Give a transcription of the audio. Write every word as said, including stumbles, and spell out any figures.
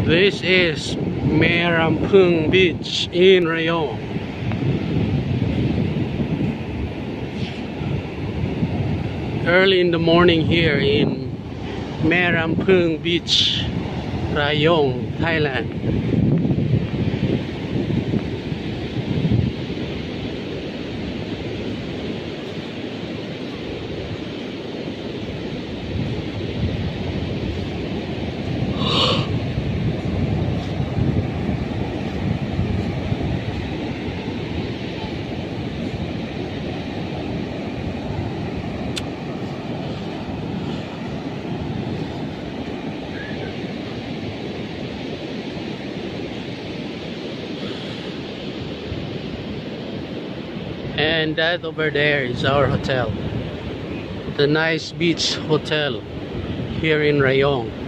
This is Merampung Beach in Rayong. Early in the morning here in Merampung Beach, Rayong, Thailand. And that over there is our hotel, the nice beach hotel here in Rayong.